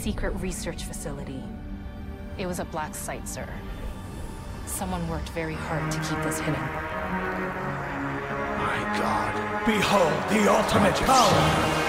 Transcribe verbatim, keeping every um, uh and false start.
secret research facility. It was a black site, sir. Someone worked very hard to keep this hidden. My God. Behold the ultimate power!